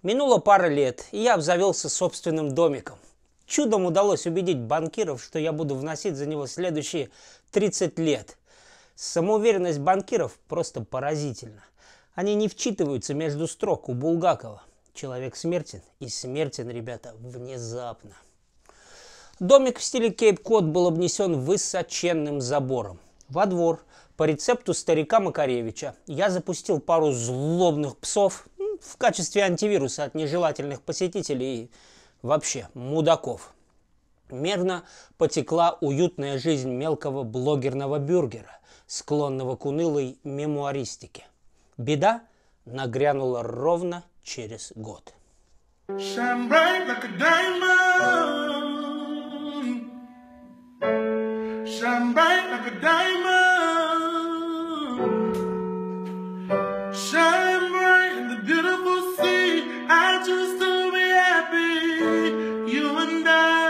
Минуло пара лет, и я обзавелся собственным домиком. Чудом удалось убедить банкиров, что я буду вносить за него следующие 30 лет. Самоуверенность банкиров просто поразительна. Они не вчитываются между строк у Булгакова. Человек смертен, и смертен, ребята, внезапно. Домик в стиле Кейп-Код был обнесен высоченным забором. Во двор, по рецепту старика Макаревича, я запустил пару злобных псов в качестве антивируса от нежелательных посетителей и вообще мудаков. Мерно потекла уютная жизнь мелкого блогерного бюргера, склонного к унылой мемуаристике. Беда нагрянула ровно через год. Shine bright like a diamond. Shine bright like a diamond. Shine bright in the beautiful sea. I choose to be happy. You and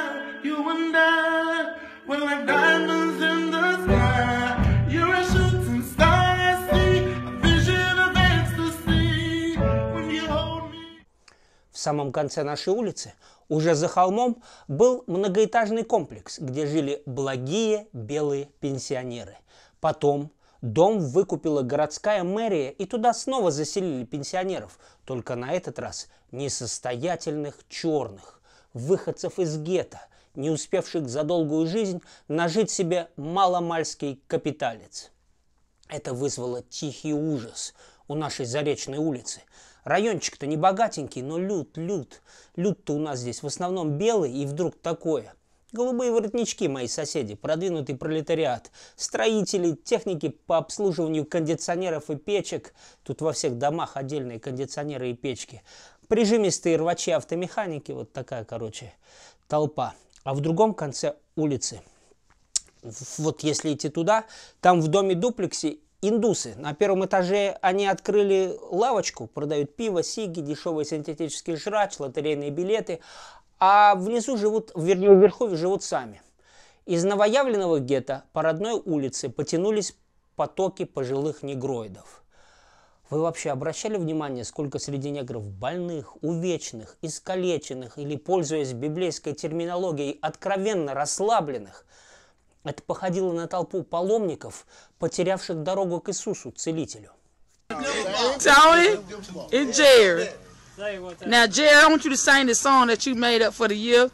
I, we're like diamonds in the sky. You're a shooting star, I see a vision of ecstasy when you hold me. В самом конце нашей улицы, уже за холмом, был многоэтажный комплекс, где жили благие белые пенсионеры. Потом дом выкупила городская мэрия, и туда снова заселили пенсионеров, только на этот раз несостоятельных черных, выходцев из гетто, не успевших за долгую жизнь нажить себе маломальский капиталец. Это вызвало тихий ужас у нашей Заречной улицы. Райончик-то не богатенький, но люд. Люд-то у нас здесь в основном белый, и вдруг такое. Голубые воротнички мои соседи, продвинутый пролетариат, строители, техники по обслуживанию кондиционеров и печек. Тут во всех домах отдельные кондиционеры и печки. Прижимистые рвачи-автомеханики, вот такая, толпа. А в другом конце улицы, вот если идти туда, там в доме-дуплексе индусы. На первом этаже они открыли лавочку, продают пиво, сиги, дешевый синтетический жрач, лотерейные билеты. А внизу живут, вернее, в Верховье живут сами. Из новоявленного гетто по родной улице потянулись потоки пожилых негроидов. Вы вообще обращали внимание, сколько среди негров больных, увечных, искалеченных или, пользуясь библейской терминологией, откровенно расслабленных? Это походило на толпу паломников, потерявших дорогу к Иисусу, Целителю. Tony and Jared. Now, Jared, I want you to sing the song that you made up for the year.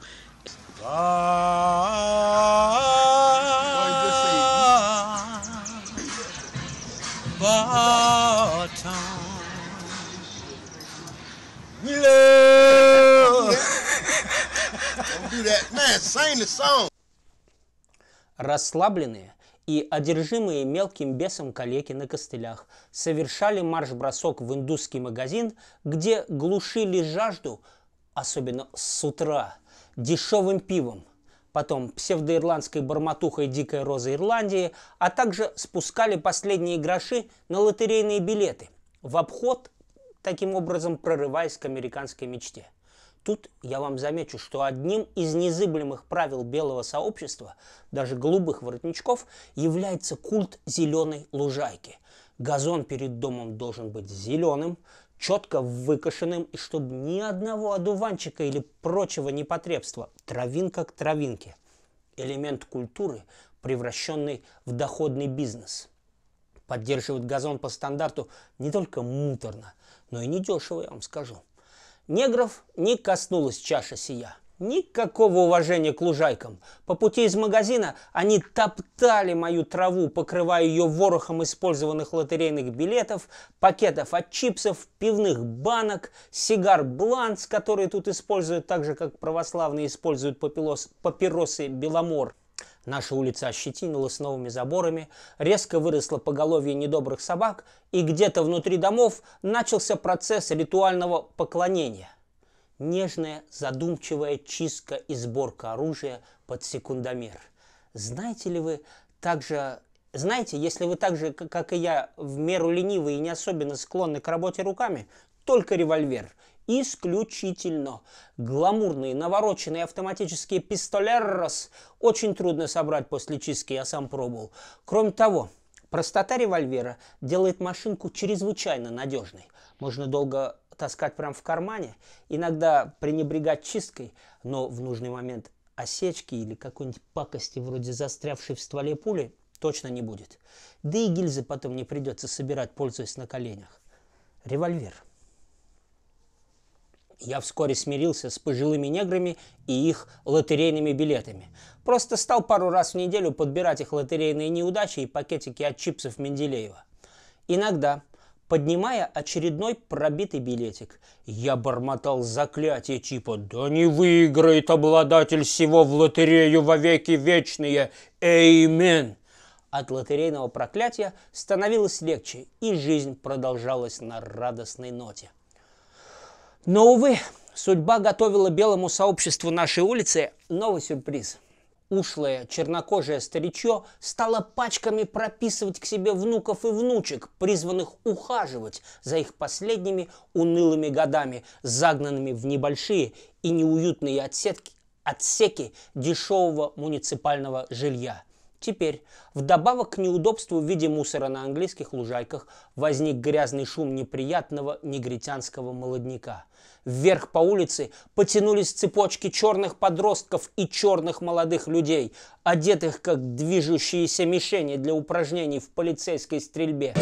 Don't do that. Man, sing the song. Расслабленные и одержимые мелким бесом калеки на костылях совершали марш-бросок в индусский магазин, где глушили жажду, особенно с утра, дешевым пивом, потом псевдоирландской бормотухой «Дикая роза Ирландии», а также спускали последние гроши на лотерейные билеты, в обход, таким образом прорываясь к американской мечте. Тут я вам замечу, что одним из незыблемых правил белого сообщества, даже голубых воротничков, является культ зеленой лужайки. Газон перед домом должен быть зеленым, четко выкошенным, и чтобы ни одного одуванчика или прочего непотребства, травинка к травинке. Элемент культуры, превращенный в доходный бизнес. Поддерживать газон по стандарту не только муторно, но и недешево, я вам скажу. Негров не коснулась чаша сия. Никакого уважения к лужайкам. По пути из магазина они топтали мою траву, покрывая ее ворохом использованных лотерейных билетов, пакетов от чипсов, пивных банок, сигар Бланц, которые тут используют так же, как православные используют папиросы Беломор. Наша улица ощетинилась новыми заборами, резко выросло поголовье недобрых собак, и где-то внутри домов начался процесс ритуального поклонения. Нежная, задумчивая чистка и сборка оружия под секундомер. Знаете, если вы так же, как и я, в меру ленивы и не особенно склонны к работе руками, только револьвер. Исключительно. Гламурные, навороченные автоматические пистолерос очень трудно собрать после чистки, я сам пробовал. Кроме того, простота револьвера делает машинку чрезвычайно надежной. Можно долго таскать прямо в кармане, иногда пренебрегать чисткой, но в нужный момент осечки или какой-нибудь пакости вроде застрявшей в стволе пули точно не будет. Да и гильзы потом не придется собирать, пользуясь на коленях. Револьвер. Я вскоре смирился с пожилыми неграми и их лотерейными билетами. Просто стал пару раз в неделю подбирать их лотерейные неудачи и пакетики от чипсов Менделеева. Иногда, поднимая очередной пробитый билетик, я бормотал заклятие типа «Да не выиграет обладатель всего в лотерею во веки вечные! Эймен!». От лотерейного проклятия становилось легче, и жизнь продолжалась на радостной ноте. Но, увы, судьба готовила белому сообществу нашей улицы новый сюрприз. Ушлое чернокожее старичье стало пачками прописывать к себе внуков и внучек, призванных ухаживать за их последними унылыми годами, загнанными в небольшие и неуютные отсеки дешевого муниципального жилья. Теперь, вдобавок к неудобству в виде мусора на английских лужайках, возник грязный шум неприятного негритянского молодняка. Вверх по улице потянулись цепочки черных подростков и черных молодых людей, одетых как движущиеся мишени для упражнений в полицейской стрельбе.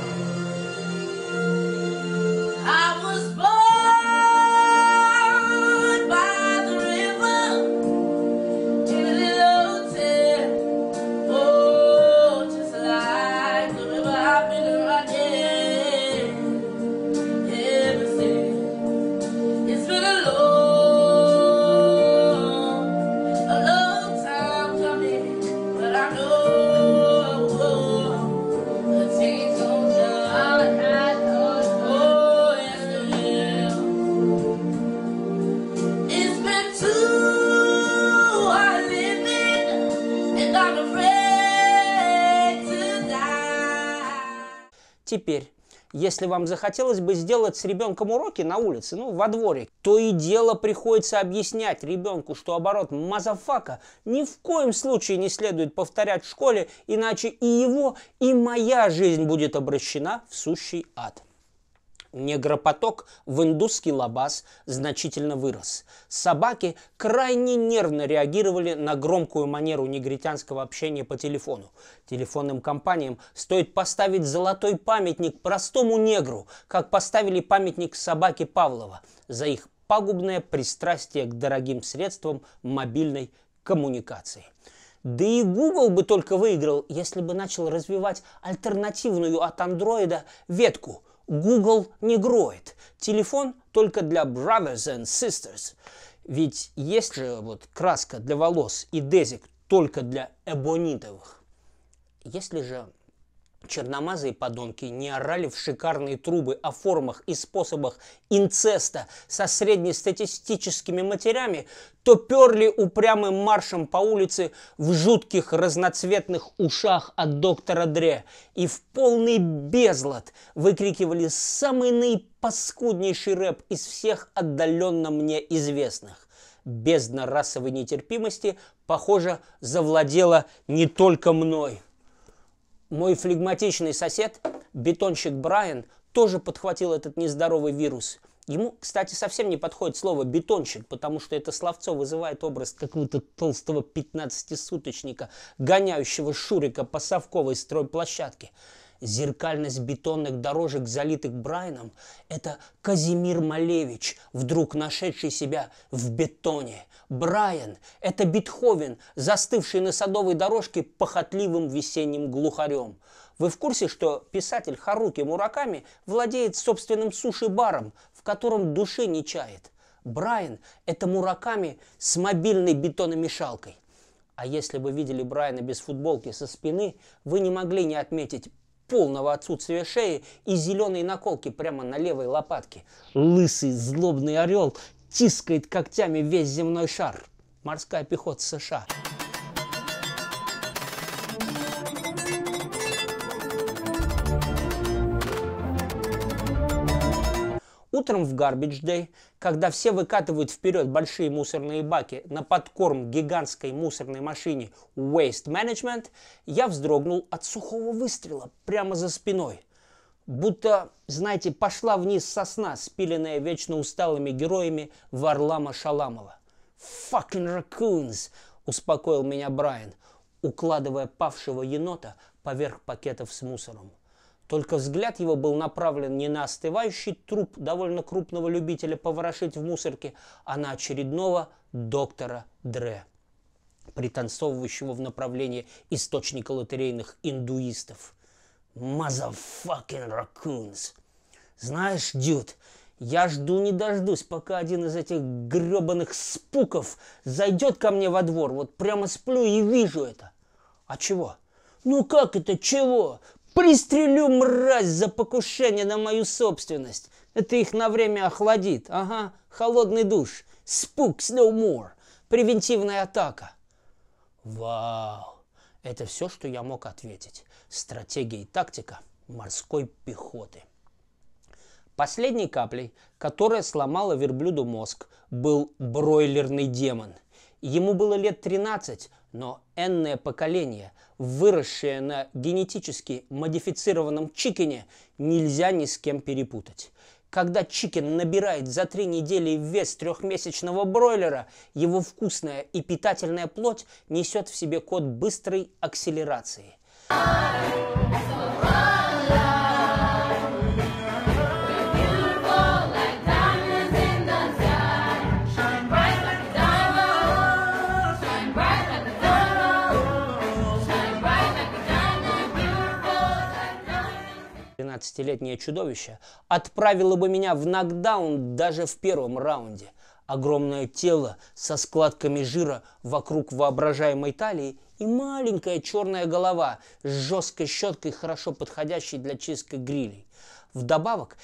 Теперь, если вам захотелось бы сделать с ребенком уроки на улице, во дворе, то и дело приходится объяснять ребенку, что оборот «мазафака» ни в коем случае не следует повторять в школе, иначе и его, и моя жизнь будет обращена в сущий ад. Негропоток в индусский лабаз значительно вырос. Собаки крайне нервно реагировали на громкую манеру негритянского общения по телефону. Телефонным компаниям стоит поставить золотой памятник простому негру, как поставили памятник собаке Павлова, за их пагубное пристрастие к дорогим средствам мобильной коммуникации. Да и Google бы только выиграл, если бы начал развивать альтернативную от андроида ветку Google Negroid. Телефон только для brothers and sisters. Ведь есть же краска для волос и дезик только для эбонитовых. Если же черномазые подонки не орали в шикарные трубы о формах и способах инцеста со среднестатистическими матерями, то перли упрямым маршем по улице в жутких разноцветных ушах от доктора Дре и в полный безлад выкрикивали самый наипаскуднейший рэп из всех отдаленно мне известных. Бездна расовой нетерпимости, похоже, завладела не только мной. Мой флегматичный сосед, бетонщик Брайан, тоже подхватил этот нездоровый вирус. Ему, кстати, совсем не подходит слово «бетонщик», потому что это словцо вызывает образ какого-то толстого 15-суточника, гоняющего Шурика по совковой стройплощадке. Зеркальность бетонных дорожек, залитых Брайаном, это Казимир Малевич, вдруг нашедший себя в бетоне. Брайан – это Бетховен, застывший на садовой дорожке похотливым весенним глухарем. Вы в курсе, что писатель Харуки Мураками владеет собственным суши-баром, в котором души не чает? Брайан – это Мураками с мобильной бетономешалкой. А если вы видели Брайана без футболки со спины, вы не могли не отметить полного отсутствия шеи и зеленой наколки прямо на левой лопатке. Лысый злобный орел тискает когтями весь земной шар. Морская пехота США. Утром в Garbage Day, когда все выкатывают вперед большие мусорные баки на подкорм гигантской мусорной машине Waste Management, я вздрогнул от сухого выстрела прямо за спиной. Будто, знаете, пошла вниз сосна, спиленная вечно усталыми героями Варлама Шаламова. «Fucking raccoons!» – успокоил меня Брайан, укладывая павшего енота поверх пакетов с мусором. Только взгляд его был направлен не на остывающий труп довольно крупного любителя поворошить в мусорке, а на очередного доктора Дре, пританцовывающего в направлении источника лотерейных индуистов. Motherfucking raccoons. Знаешь, Дюд, я жду не дождусь, пока один из этих гребаных спуков зайдет ко мне во двор. Вот прямо сплю и вижу это. А чего? Ну как это чего? Пристрелю, мразь, за покушение на мою собственность. Это их на время охладит. Ага, холодный душ. Spooks no more. Превентивная атака. Вау. Это все, что я мог ответить. Стратегия и тактика морской пехоты. Последней каплей, которая сломала верблюду мозг, был бройлерный демон. Ему было лет 13, но энное поколение, выросшее на генетически модифицированном чикене, нельзя ни с кем перепутать. Когда чикен набирает за 3 недели вес 3-месячного бройлера, его вкусная и питательная плоть несет в себе код быстрой акселерации. Летнее чудовище отправило бы меня в нокдаун даже в первом раунде. Огромное тело со складками жира вокруг воображаемой талии и маленькая черная голова с жесткой щеткой, хорошо подходящей для чистки грилей. Вдобавок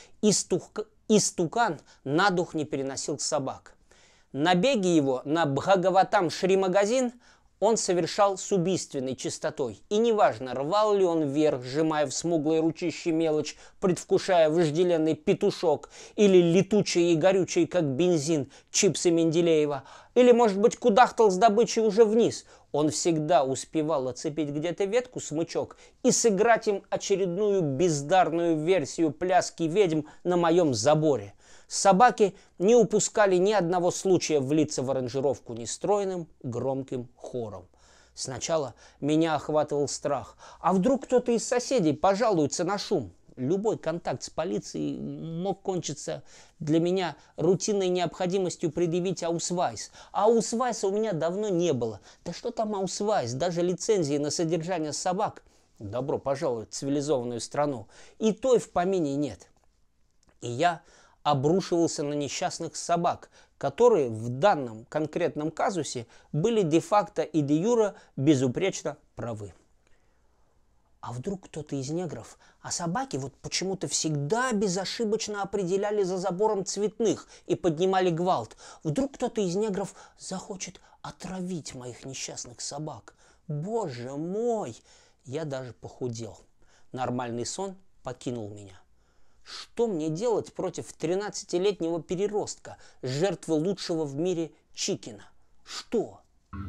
истукан на дух не переносил собак. Набеги его на Бхагаватам Шри Магазин он совершал с убийственной чистотой. И неважно, рвал ли он вверх, сжимая в смуглые ручищи мелочь, предвкушая вожделенный петушок, или летучий и горючий, как бензин, чипсы Менделеева, или, может быть, кудахтал с добычей уже вниз. Он всегда успевал оцепить где-то ветку-смычок и сыграть им очередную бездарную версию пляски ведьм на моем заборе. Собаки не упускали ни одного случая влиться в аранжировку нестройным, громким хором. Сначала меня охватывал страх. А вдруг кто-то из соседей пожалуется на шум? Любой контакт с полицией мог кончиться для меня рутинной необходимостью предъявить аусвайс. А аусвайса у меня давно не было. Да что там аусвайс? Даже лицензии на содержание собак, добро пожаловать в цивилизованную страну, и той в помине нет. И я обрушивался на несчастных собак, которые в данном конкретном казусе были де-факто и де-юре безупречно правы. А вдруг кто-то из негров, а собаки вот почему-то всегда безошибочно определяли за забором цветных и поднимали гвалт. Вдруг кто-то из негров захочет отравить моих несчастных собак. Боже мой! Я даже похудел. Нормальный сон покинул меня. Что мне делать против 13-летнего переростка, жертвы лучшего в мире чикена? Что?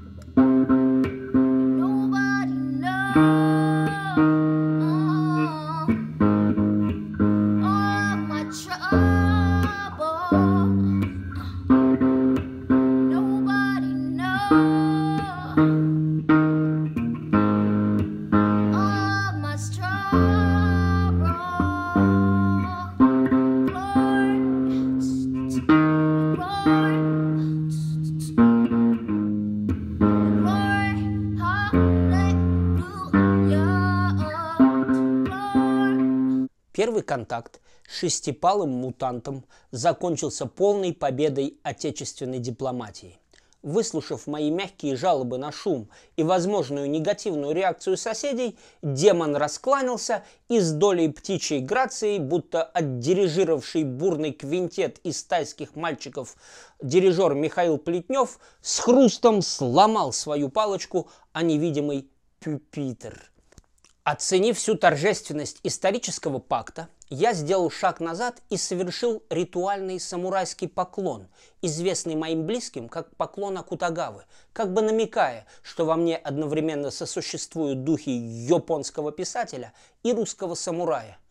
Первый контакт с шестипалым мутантом закончился полной победой отечественной дипломатии. Выслушав мои мягкие жалобы на шум и возможную негативную реакцию соседей, демон раскланялся и с долей птичьей грации, будто отдирижировавший бурный квинтет из тайских мальчиков дирижер Михаил Плетнев, с хрустом сломал свою палочку о невидимый пюпитр. Оценив всю торжественность исторического пакта, я сделал шаг назад и совершил ритуальный самурайский поклон, известный моим близким как поклон Акутагавы, как бы намекая, что во мне одновременно сосуществуют духи японского писателя и русского самурая.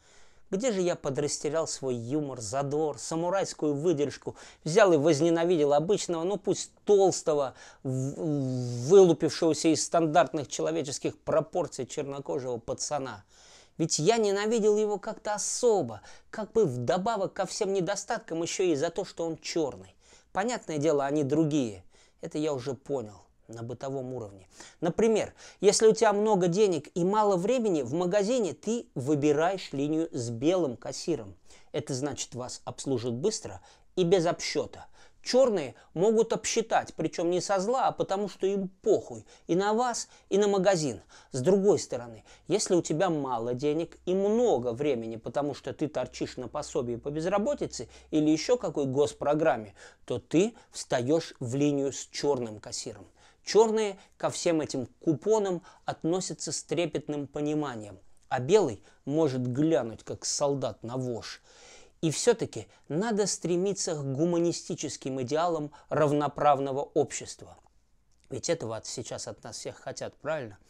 Где же я подрастерял свой юмор, задор, самурайскую выдержку, взял и возненавидел обычного, ну пусть толстого, вылупившегося из стандартных человеческих пропорций чернокожего пацана. Ведь я ненавидел его как-то особо, как бы вдобавок ко всем недостаткам еще и за то, что он черный. Понятное дело, они другие. Это я уже понял на бытовом уровне. Например, если у тебя много денег и мало времени, в магазине ты выбираешь линию с белым кассиром. Это значит, вас обслужат быстро и без обсчета. Черные могут обсчитать, причем не со зла, а потому что им похуй и на вас, и на магазин. С другой стороны, если у тебя мало денег и много времени, потому что ты торчишь на пособии по безработице или еще какой госпрограмме, то ты встаешь в линию с черным кассиром. Черные ко всем этим купонам относятся с трепетным пониманием, а белый может глянуть, как солдат на вож. И все-таки надо стремиться к гуманистическим идеалам равноправного общества. Ведь этого сейчас от нас всех хотят, правильно?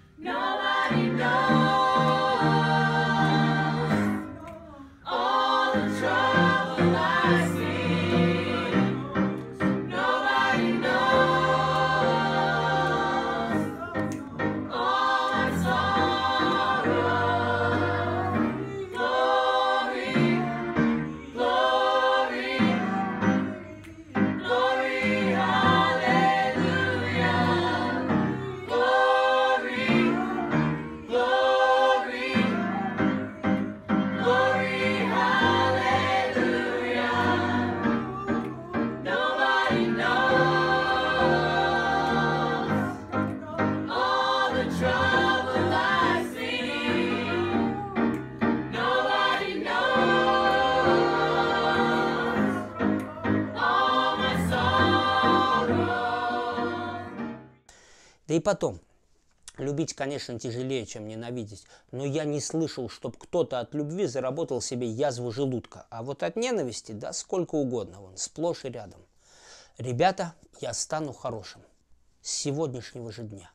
Да и потом, любить, конечно, тяжелее, чем ненавидеть, но я не слышал, чтоб кто-то от любви заработал себе язву желудка, а вот от ненависти, да сколько угодно, вон, сплошь и рядом. Ребята, я стану хорошим с сегодняшнего же дня.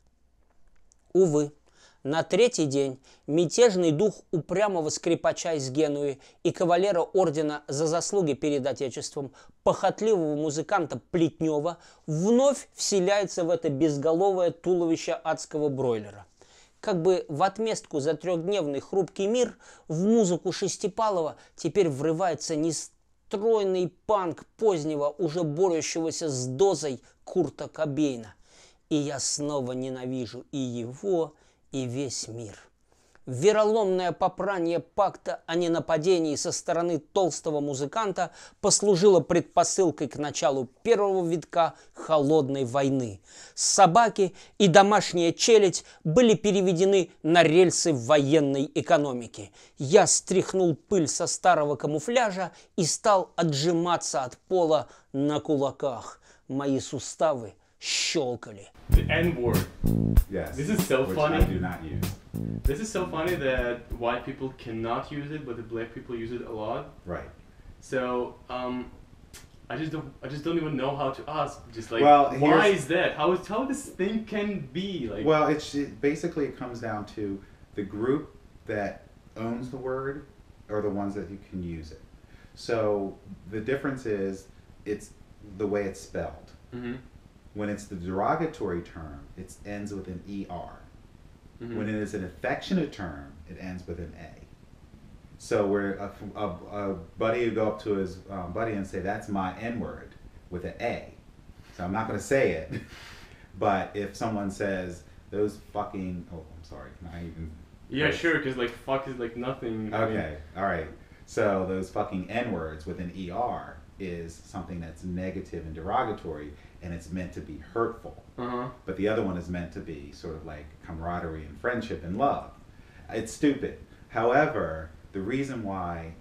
Увы, на третий день мятежный дух упрямого скрипача из Генуи и кавалера ордена за заслуги перед Отечеством, похотливого музыканта Плетнева, вновь вселяется в это безголовое туловище адского бройлера. Как бы в отместку за трехдневный хрупкий мир в музыку Шестипалова теперь врывается нестройный панк позднего, уже борющегося с дозой Курта Кобейна. И я снова ненавижу и его, и весь мир. Вероломное попрание пакта о ненападении со стороны толстого музыканта послужило предпосылкой к началу первого витка холодной войны. Собаки и домашняя челядь были переведены на рельсы военной экономики. Я стряхнул пыль со старого камуфляжа и стал отжиматься от пола на кулаках. Мои суставы щелкали. The N-word. Yes. This is so which funny. I do not use. This is so funny that white people cannot use it, but the black people use it a lot. Right. So I just don't even know how to ask. Just like, Well, why here's- is that? How this thing can be like? Well, basically it comes down to the group that owns the word are the ones that you can use it. So the difference is it's the way it's spelled. Mhm. When it's the derogatory term, it ends with an ER. Mhm. When it is an affectionate term, it ends with an A. So where a buddy would go up to his buddy and say, "That's my N-word," with an A. So I'm not going to say it, but if someone says, "Those fucking," oh, I'm sorry, can I even? Yeah, sure, because like fuck is like nothing. I mean, Okay, all right. So those fucking N-words with an ER is something that's negative and derogatory, and it's meant to be hurtful. uh-huh. But the other one is meant to be sort of like camaraderie and friendship and love. It's stupid. However, the reason why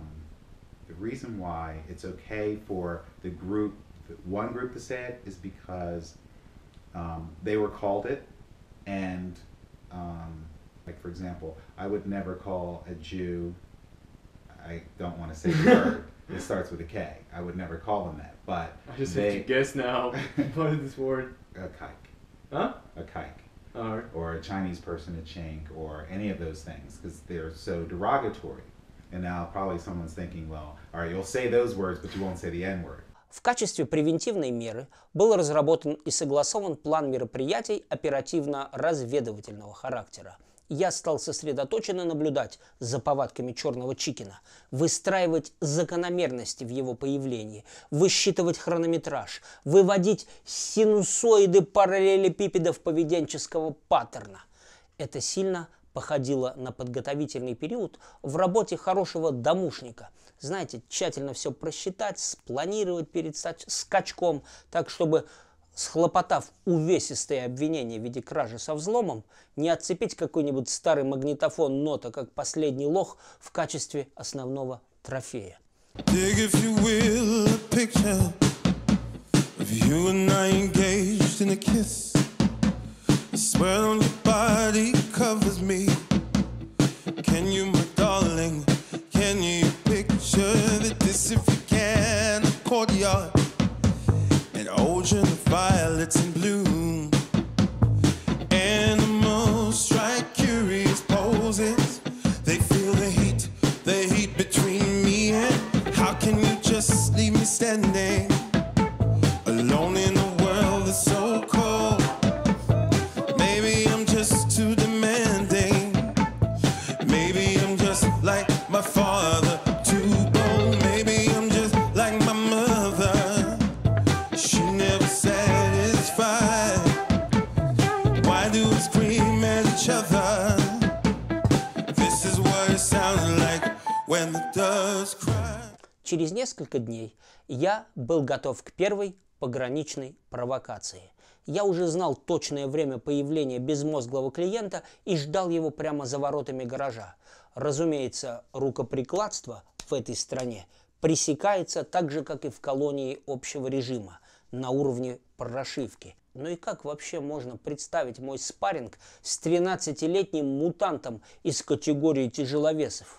it's okay for one group to say it is because they were called it, and like for example, I would never call a Jew. I don't want to say the word. It starts with a K. I would never call them that, but I just have to guess now. What is this word? a kike, Huh? a kike, Alright. or a Chinese person, a chink, or any of those things, because they're so derogatory. And now probably someone's thinking, well, all right, you'll say those words, but you won't say the N-word. В качестве превентивной меры был разработан и согласован план мероприятий оперативно-разведывательного характера. Я стал сосредоточенно наблюдать за повадками черного чикена, выстраивать закономерности в его появлении, высчитывать хронометраж, выводить синусоиды параллелепипедов поведенческого паттерна. Это сильно походило на подготовительный период в работе хорошего домушника. Знаете, тщательно все просчитать, спланировать перед скачком, так чтобы, схлопотав увесистые обвинения в виде кражи со взломом, не отцепить какой-нибудь старый магнитофон нота, как последний лох, в качестве основного трофея. Dig, if you will, a picture of you and I engaged in a kiss. The sweat on your body covers me. Can you, my darling, can you picture this if you can? A courtyard, an ocean of violets in bloom. Animals strike curious poses. They feel the heat between me and how can you just leave me standing alone in a world that's so cold? Maybe I'm just too demanding. Maybe I'm just like my father, too bold. Maybe I'm just like my mother. She never satisfied. Why do we scream at each other? This is what it sounds like when the doves cry. Через несколько дней я был готов к первой пограничной провокации. Я уже знал точное время появления безмозглого клиента и ждал его прямо за воротами гаража. Разумеется, рукоприкладство в этой стране пресекается так же, как и в колонии общего режима, на уровне прошивки. Ну и как вообще можно представить мой спарринг с 13-летним мутантом из категории тяжеловесов?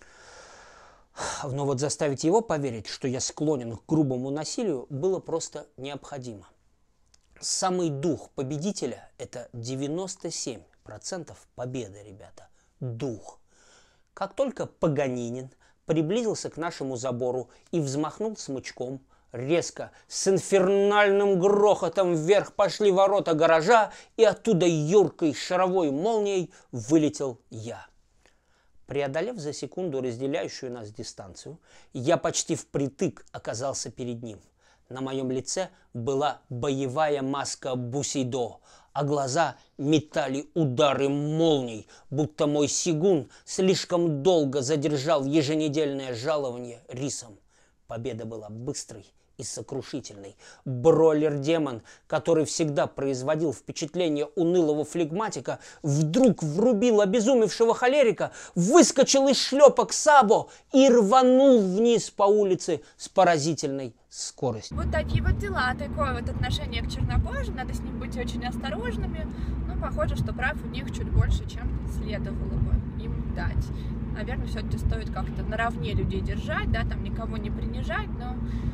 Но вот заставить его поверить, что я склонен к грубому насилию, было просто необходимо. Самый дух победителя – это 97% победы, ребята. Дух. Как только Паганинин приблизился к нашему забору и взмахнул смычком, резко, с инфернальным грохотом вверх пошли ворота гаража, и оттуда юркой шаровой молнией вылетел я. Преодолев за секунду разделяющую нас дистанцию, я почти впритык оказался перед ним. На моем лице была боевая маска бусидо, а глаза метали удары молний, будто мой сигун слишком долго задержал еженедельное жалование рисом. Победа была быстрой и сокрушительной. Бройлер-демон, который всегда производил впечатление унылого флегматика, вдруг врубил обезумевшего холерика, выскочил из шлепок Сабо и рванул вниз по улице с поразительной скоростью. Вот такие вот дела, такое вот отношение к чернокожим, надо с ним быть очень осторожными. Ну, похоже, что прав у них чуть больше, чем следовало бы им дать. Наверное, все-таки стоит как-то наравне людей держать, да, там никого не принижать, но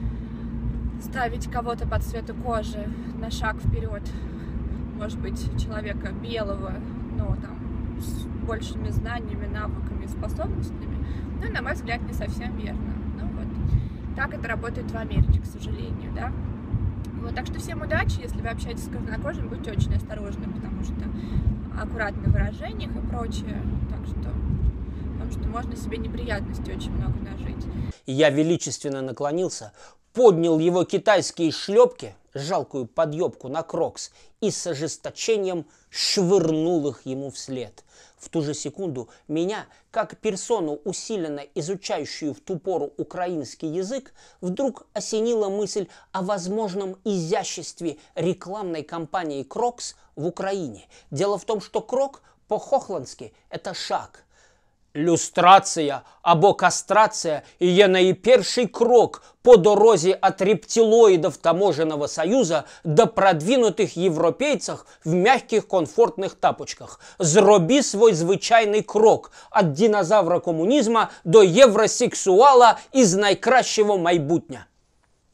ставить кого-то по цвету кожи на шаг вперед, может быть, человека белого, но там с большими знаниями, навыками, способностями, ну, на мой взгляд, не совсем верно. Ну, вот. Так это работает в Америке, к сожалению, да. Вот, так что всем удачи, если вы общаетесь с краснокожим, будьте очень осторожны, потому что аккуратны в выражениях и прочее, так что, потому что можно себе неприятностей очень много нажить. Я величественно наклонился, поднял его китайские шлепки, жалкую подъебку на крокс, и с ожесточением швырнул их ему вслед. В ту же секунду меня, как персону, усиленно изучающую в ту пору украинский язык, вдруг осенила мысль о возможном изяществе рекламной кампании «Крокс» в Украине. Дело в том, что «крок» по-хохландски – это шаг. Люстрація або кастрація є найперший крок по дорозі от рептилоидов таможенного союза до продвинутых европейцев в мягких комфортных тапочках. Зроби свой звичайний крок от динозавра комунізма до євросексуала із найкращого майбутня.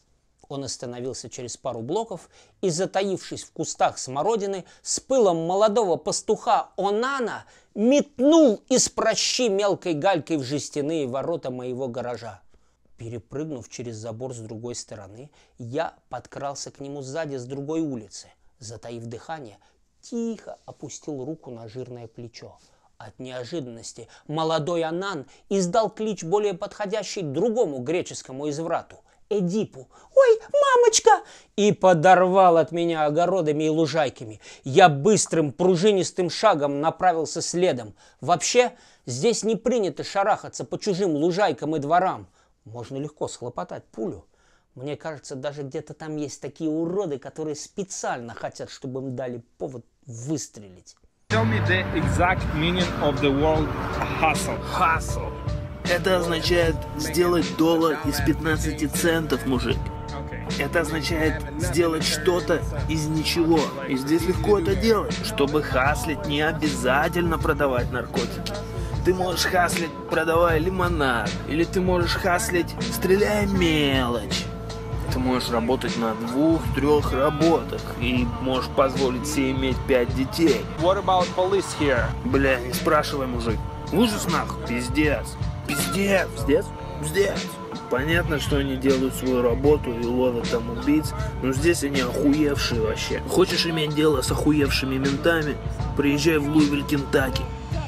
Он остановился через пару блоков и, затаившись в кустах смородины, с пылом молодого пастуха Онана метнул из прощи мелкой галькой в жестяные ворота моего гаража. Перепрыгнув через забор с другой стороны, я подкрался к нему сзади с другой улицы. Затаив дыхание, тихо опустил руку на жирное плечо. От неожиданности молодой Онан издал клич, более подходящий другому греческому изврату – Эдипу. «Ой, мамочка!» И подорвал от меня огородами и лужайками. Я быстрым пружинистым шагом направился следом. Вообще, здесь не принято шарахаться по чужим лужайкам и дворам. Можно легко схлопотать пулю. Мне кажется, даже где-то там есть такие уроды, которые специально хотят, чтобы им дали повод выстрелить. Tell me the exact meaning of the word hustle. Hustle. Это означает сделать $1 из 15 центов, мужик. Это означает сделать что-то из ничего. И здесь легко это делать. Чтобы хаслить, не обязательно продавать наркотики. Ты можешь хаслить, продавая лимонад. Или ты можешь хаслить, стреляя мелочь. Ты можешь работать на 2-3 работах. И можешь позволить себе иметь 5 детей. What about police here? Бля, не спрашивай, мужик. Ужас нахуй, пиздец. Пиздец. Пиздец? Пиздец. Понятно, что они делают свою работу и ловят там убийц, но здесь они охуевшие вообще. Хочешь иметь дело с охуевшими ментами? Приезжай в Луивиль, Кентаки.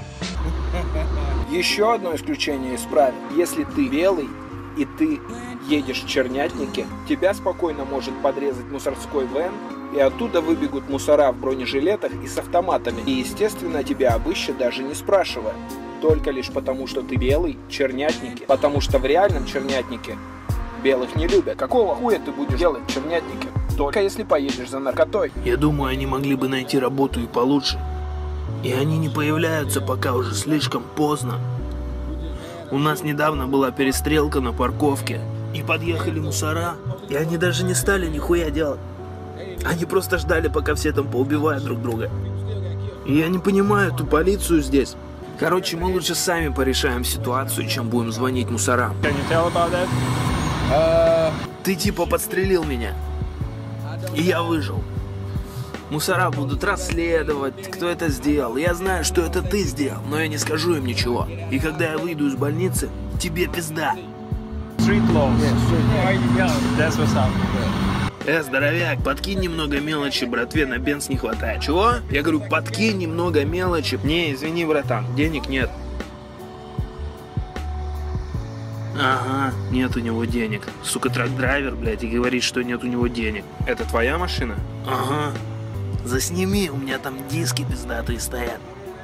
Еще одно исключение из правил. Если ты белый и ты едешь в Чернятнике, тебя спокойно может подрезать мусорской вэн, и оттуда выбегут мусора в бронежилетах и с автоматами. И, естественно, тебя обыщут, даже не спрашивая. Только лишь потому, что ты белый, Чернятники. Потому что в реальном Чернятнике белых не любят. Какого хуя ты будешь делать в Чернятнике? Только если поедешь за наркотой. Я думаю, они могли бы найти работу и получше. И они не появляются, пока уже слишком поздно. У нас недавно была перестрелка на парковке. И подъехали мусора. И они даже не стали нихуя делать. Они просто ждали, пока все там поубивают друг друга. И я не понимаю эту полицию здесь. Короче, мы лучше сами порешаем ситуацию, чем будем звонить мусорам. Can you tell about that? Ты типа подстрелил меня. И я выжил. Мусора будут расследовать, кто это сделал. Я знаю, что это ты сделал, но я не скажу им ничего. И когда я выйду из больницы, тебе пизда. Street laws. That's what's up. Здоровяк, подкинь немного мелочи, братве, на бенз не хватает. Чего? Я говорю, подкинь немного мелочи. Не, извини, братан, денег нет. Ага, нет у него денег. Сука, трак-драйвер, блядь, и говорит, что нет у него денег. Это твоя машина? Ага. Засними, у меня там диски пиздатые стоят.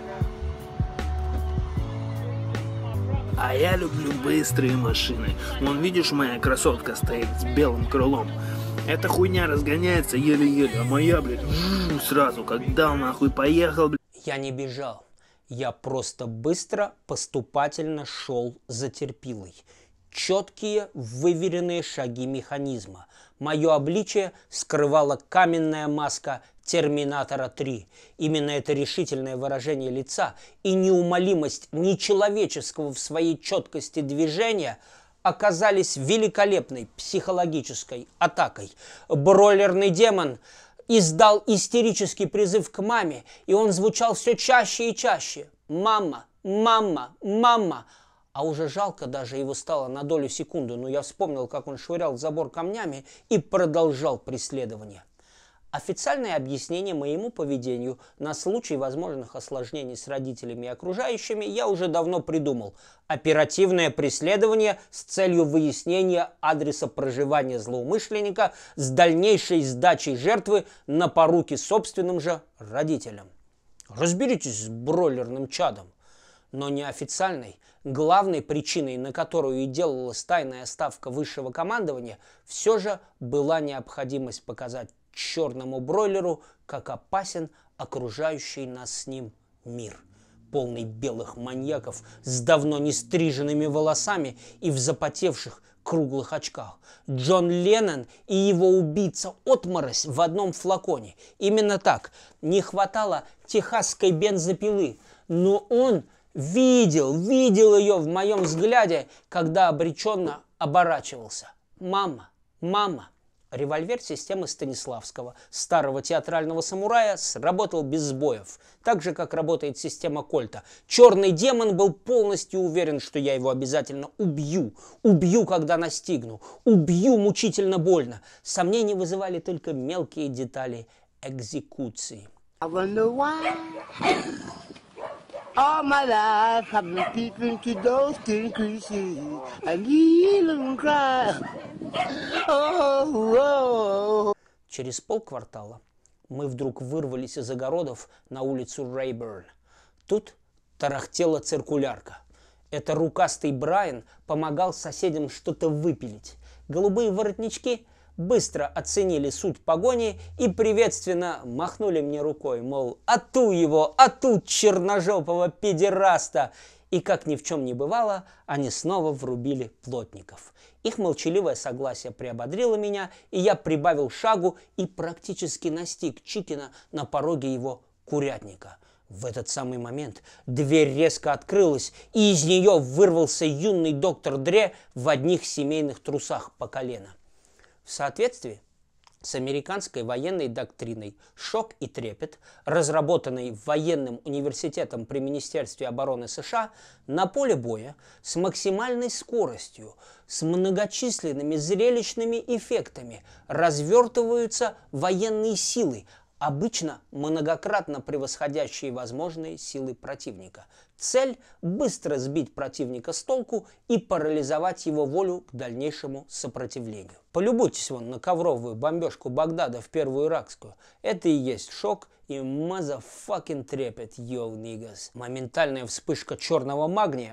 А я люблю быстрые машины. Вон, видишь, моя красотка стоит с белым крылом. Эта хуйня разгоняется еле-еле, а моя, блядь, сразу, как дал нахуй, поехал, блядь. Я не бежал. Я просто быстро, поступательно шел за терпилой. Четкие, выверенные шаги механизма. Мое обличие скрывала каменная маска Терминатора 3. Именно это решительное выражение лица и неумолимость нечеловеческого в своей четкости движения оказались великолепной психологической атакой. Бройлерный демон издал истерический призыв к маме, и он звучал все чаще и чаще. «Мама! Мама! Мама!» А уже жалко даже его стало на долю секунды, но я вспомнил, как он швырял в забор камнями и продолжал преследование. Официальное объяснение моему поведению на случай возможных осложнений с родителями и окружающими я уже давно придумал. Оперативное преследование с целью выяснения адреса проживания злоумышленника с дальнейшей сдачей жертвы на поруки собственным же родителям. Разберитесь с бройлерным чадом. Но неофициальной, главной причиной, на которую и делалась тайная ставка высшего командования, все же была необходимость показать черному бройлеру, как опасен окружающий нас с ним мир, полный белых маньяков с давно не стриженными волосами и в запотевших круглых очках. Джон Леннон и его убийца-отморозь в одном флаконе. Именно так. Не хватало техасской бензопилы, но он видел ее в моем взгляде, когда обреченно оборачивался. «Мама, мама!» Револьвер системы Станиславского, старого театрального самурая, сработал без сбоев, так же, как работает система Кольта. Черный демон был полностью уверен, что я его обязательно убью. Убью, когда настигну. Убью мучительно больно. Сомнения вызывали только мелкие детали экзекуции. All my life I've been peeping to those tin creases. I need them cry. Oh. Через полквартала мы вдруг вырвались из огородов на улицу Рейберн. Тут тарахтела циркулярка. Это рукастый Брайан помогал соседям что-то выпилить. Голубые воротнички быстро оценили суть погони и приветственно махнули мне рукой, мол, ату его, ату черножопого педераста. И как ни в чем не бывало, они снова врубили плотников. Их молчаливое согласие приободрило меня, и я прибавил шагу и практически настиг Чикина на пороге его курятника. В этот самый момент дверь резко открылась, и из нее вырвался юный доктор Дре в одних семейных трусах по колено. В соответствии с американской военной доктриной «Шок и трепет», разработанной военным университетом при Министерстве обороны США, на поле боя с максимальной скоростью, с многочисленными зрелищными эффектами развертываются военные силы, обычно многократно превосходящие возможные силы противника. Цель – быстро сбить противника с толку и парализовать его волю к дальнейшему сопротивлению. Полюбуйтесь вон на ковровую бомбежку Багдада в Первую Иракскую. Это и есть шок и motherfucking трепет, yo niggas. Моментальная вспышка черного магния.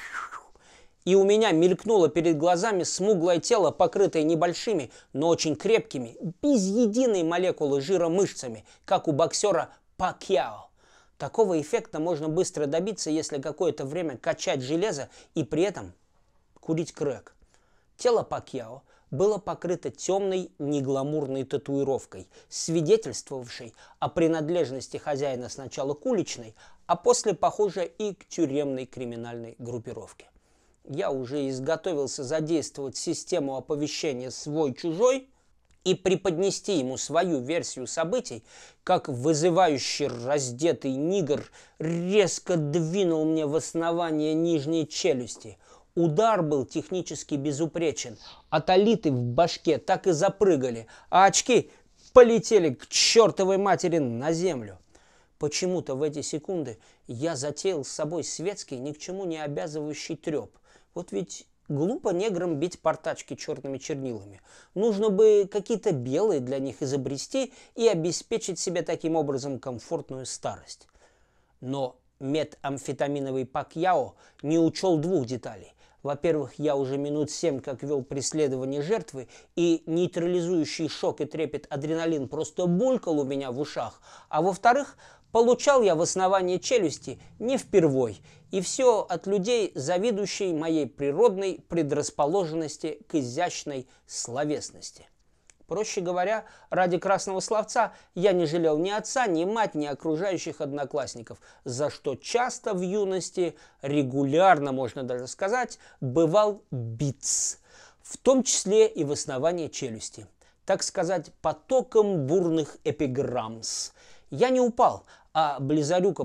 И у меня мелькнуло перед глазами смуглое тело, покрытое небольшими, но очень крепкими, без единой молекулы жира мышцами, как у боксера Пакьяо. Такого эффекта можно быстро добиться, если какое-то время качать железо и при этом курить крэк. Тело Пакьяо было покрыто темной негламурной татуировкой, свидетельствовавшей о принадлежности хозяина сначала к уличной, а после, похоже, и к тюремной криминальной группировке. Я уже изготовился задействовать систему оповещения «свой-чужой» и преподнести ему свою версию событий, как вызывающий раздетый нигер резко двинул мне в основание нижней челюсти. Удар был технически безупречен. Атолиты в башке так и запрыгали, а очки полетели к чертовой матери на землю. Почему-то в эти секунды я затеял с собой светский, ни к чему не обязывающий треп. Вот ведь глупо неграм бить портачки черными чернилами. Нужно бы какие-то белые для них изобрести и обеспечить себе таким образом комфортную старость. Но метамфетаминовый Пакьяо не учел двух деталей. Во-первых, я уже минут 7 как вел преследование жертвы, и нейтрализующий шок и трепет адреналин просто булькал у меня в ушах. А во-вторых, получал я в основании челюсти не впервой, и все от людей, завидующей моей природной предрасположенности к изящной словесности. Проще говоря, ради красного словца я не жалел ни отца, ни мать, ни окружающих одноклассников, за что часто в юности, регулярно, можно даже сказать, бывал биц, в том числе и в основании челюсти, так сказать, потоком бурных эпиграммс. Я не упал, а близоруко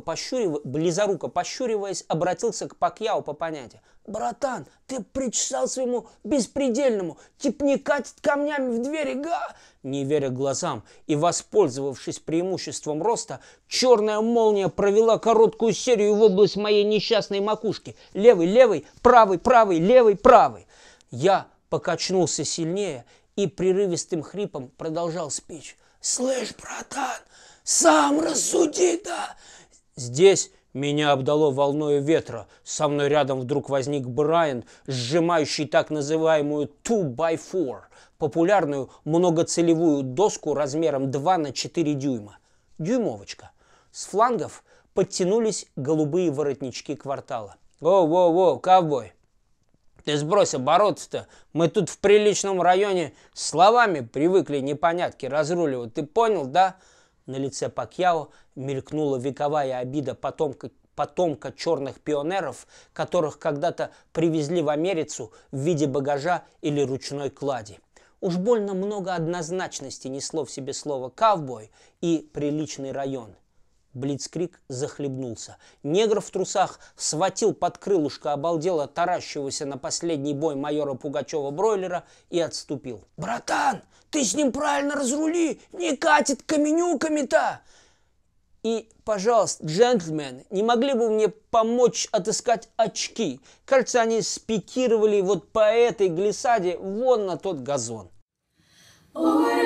пощуриваясь, обратился к Пакьяо по понятию. «Братан, ты причесал своему беспредельному типникать камнями в двери, га!» Не веря глазам и воспользовавшись преимуществом роста, черная молния провела короткую серию в область моей несчастной макушки. Левый, левый, правый, правый, левый, правый. Я покачнулся сильнее и прерывистым хрипом продолжал спич. «Слышь, братан, сам рассуди, да!» Здесь меня обдало волною ветра. Со мной рядом вдруг возник Брайан, сжимающий так называемую 2x4, популярную многоцелевую доску размером 2 на 4 дюйма. Дюймовочка. С флангов подтянулись голубые воротнички квартала. «Воу-воу-воу, ковбой! Ты сбрось обороты-то! Мы тут в приличном районе словами привыкли непонятки разруливать. Ты понял, да?» На лице Пакьяо мелькнула вековая обида потомка черных пионеров, которых когда-то привезли в Америцу в виде багажа или ручной клади. Уж больно много однозначности несло в себе слово «ковбой» и «приличный район». Блицкриг захлебнулся. Негр в трусах схватил под крылышко обалдело таращившегося на последний бой майора Пугачева-бройлера и отступил. «Братан, ты с ним правильно разрули, не катит каменюками-то!» И, пожалуйста, джентльмены, не могли бы мне помочь отыскать очки? Кажется, они спикировали вот по этой глиссаде вон на тот газон. Ой,